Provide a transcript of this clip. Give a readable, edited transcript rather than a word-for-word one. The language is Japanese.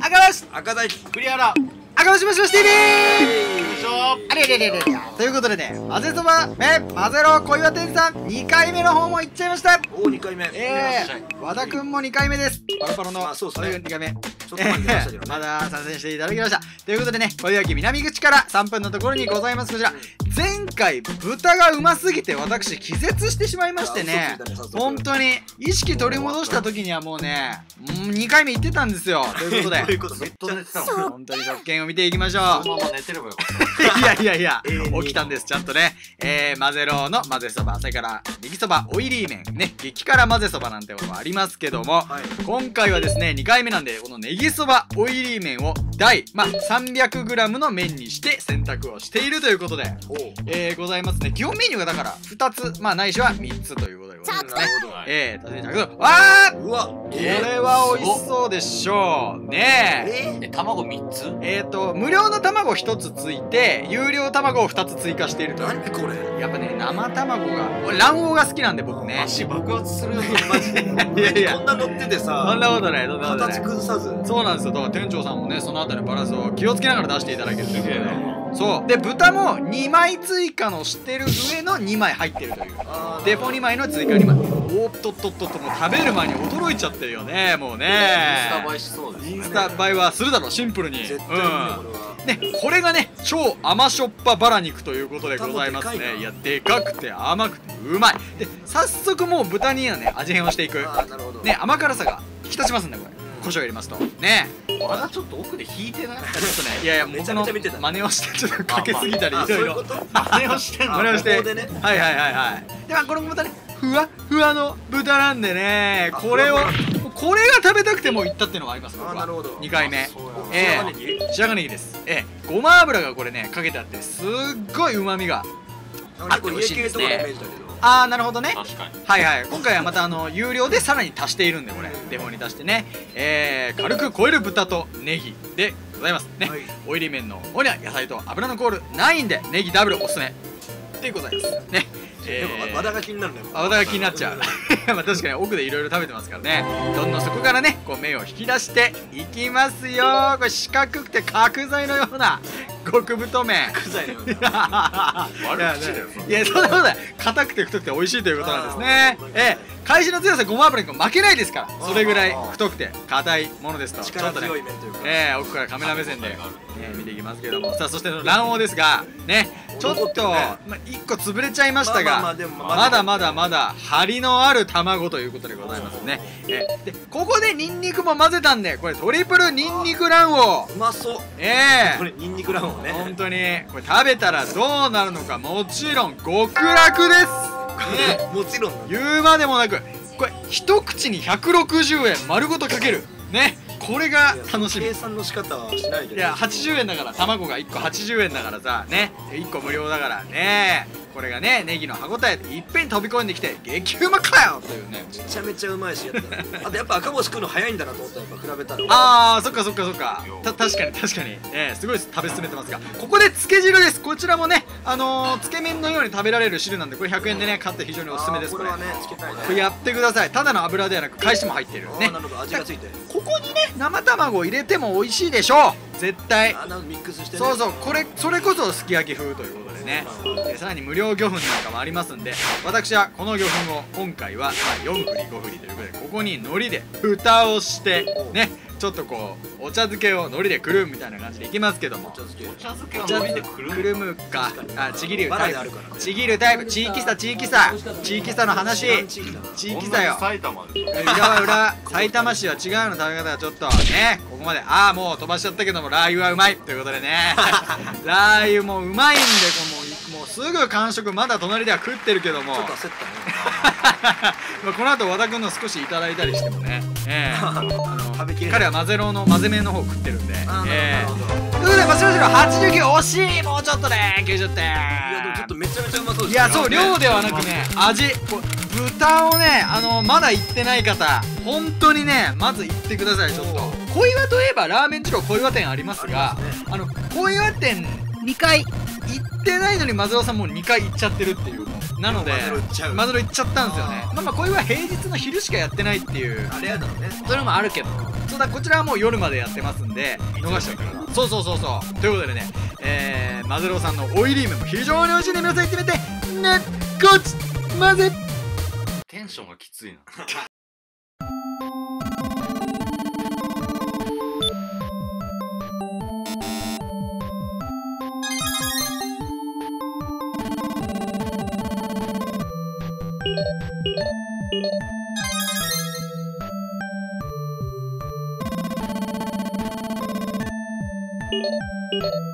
赤星赤大栗原赤星もしもし TV。 よいしょあれれれれれ。ということでね、混ぜそば混ぜろ小岩店さん2回目の方も行っちゃいました。 おお2回目和田くんも2回目です。パロパロのそうですね 2回目ちょっと前に出ましたけどねまだ参戦していただきました。ということでね、小岩駅南口から3分のところにございます。こちら前回豚がうますぎて私気絶してしまいましてね、本当に意識取り戻した時にはもうね2回目行ってたんですよ。ということでどういうことめっちゃ寝てたもん本当に食券を見ていきましょう。 そのまま寝てればよかったいやいやいや永遠に起きたんです。ちゃんとね混ぜろーの混ぜそば、それからネギそばオイリー麺ね、激辛混ぜそばなんてこともありますけども、今回はですね2回目なんでこのネギそばオイリー麺を300g の麺にして選択をしているということでございますね。基本メニューがだから2つないしは3つということでございますね。わーうわこれは美味しそうでしょうね。 卵3つ無料の卵1つついて有料卵を2つ追加しているという。 何これやっぱね生卵が俺卵黄が好きなんで僕ね。 足爆発するよマジでいやいやこんな乗っててそさんなことないそんなことない。 形崩さずそうなんですよ。だから店長さんもねそのあたりのバランスを気をつけながら出していただけるということすげえで。そうで豚も2枚追加のしてる上の2枚入ってるというデフォ2枚の追加2枚。おっとっとっとっともう食べる前に驚いちゃってるよねもうね。 インスタ映えしそうですね。 インスタ映えはするだろシンプルに。 絶対にねこれはね、これがね超甘しょっぱバラ肉ということでございますね。 豚もでかいないやでかくて甘くてうまいで早速もう豚にはね味変をしていくあーなるほどね。甘辛さが引き立ちますんでこれ胡椒入れますとね。 まだちょっと奥で引いてない。 ちょっとねいやいやめち僕のゃめちゃ見てた真似をしてちょっとかけすぎたりいあそうろいろいうこと真似をしてんの。 真似をしてここでねはいはいはいはいでこの豚ねふわふわの豚なんでねこれが食べたくてもいったっていうのがあります。僕はなるほど 2回目そう白髪ネギ白髪ネギです。ごま油がこれねかけてあってすっごいうまみが結構家系とかのイメージだけどなるほどね。 確かに。 はいはい今回はまた有料でさらに足しているんでこれデフォに足してね軽く超える豚とネギでございますね。オイリー麺の方には野菜と油のコールないんでネギダブルおすすめでございますね。 でも和田が気になるんだよ和田が気になっちゃう確かに奥でいろいろ食べてますからね。どんどんそこからねこう麺を引き出していきますよ。これ四角くて角材のような極太麺具材のような悪口だよ。 いやそんなことない。硬くて太くて美味しいということなんですね。返しの強さごま油に負けないですからそれぐらい太くて硬いものですとちょ力っとね強い麺というか奥からカメラ目線で見ていきますけどもさあそして卵黄ですがねちょっと1個潰れちゃいましたがまだまだまだ張りのある卵ということでございますね。でここでニンニクも混ぜたんでこれトリプルニンニク卵黄うまそうこれニンニク卵黄ね本当にこれ食べたらどうなるのかもちろん極楽ですね。 もちろん言うまでもなくこれ一口に160円丸ごとかけるね。これが楽しみ。 計算の仕方はしないけどいや80円だから卵が1個80円だからさね1個無料だからねこれがねネギの歯ごたえでいっぺんに飛び込んできて激うまかよというね。 めちゃめちゃうまいしあとやっぱ赤星食うの早いんだなと思ったらやっぱ比べたらそっかそっかそっか確かにすごい食べ進めてますがここでつけ汁です。こちらもねつけ麺のように食べられる汁なんでこれ100円でね買って非常におすすめです。 これはねつけたいねこれやってください。ただの油ではなく返しも入ってるね。 なるほど味がついてここにね生卵を入れても美味しいでしょう絶対。 ミックスしてねそうそうそれこそすき焼き風ということでねさらに無料魚粉なんかもありますんで私はこの魚粉を今回は4振り5振りということでここに海苔で蓋をしてねちょっとこうお茶漬けを海苔でくるむみたいな感じでいきますけどもお茶漬けお茶漬けは海苔でくるむ。 くるむかちぎるタイバラであるからプ地域差の話地域差よ。 埼玉で。 裏埼玉市は違うの食べ方がちょっとねここまでもう飛ばしちゃったけどもラー油はうまいということでねラー油もうまいんでもうすぐ完食まだ隣では食ってるけどもちょっと焦ったねこの後和田君の少しいただいたりしてもね食べきれない彼は混ぜろの混ぜ麺の方食ってるんでなるほどということでマシュマシュ89惜しいもうちょっとね90点。 いやでもちょっとめちゃめちゃうまそうですいやそう量ではなくね味豚をねまだ行ってない方本当にねまず行ってください。ちょっと小岩といえばラーメン二郎小岩店ありますが小岩店2回行ってないのにマズローさんもう2回行っちゃってるっていうなのでマズロ行っちゃう。 マズロ行っちゃったんですよね。まあこれは平日の昼しかやってないっていうあれやだろうね。 それもあるけど、そうだ、こちらはもう夜までやってますんで逃しちゃったから。そうそうそうそう。ということでね、マズローさんのオイリー麺も非常に美味しいんで皆さん行ってみてね。こっち混ぜ。 テンションがきついな。 you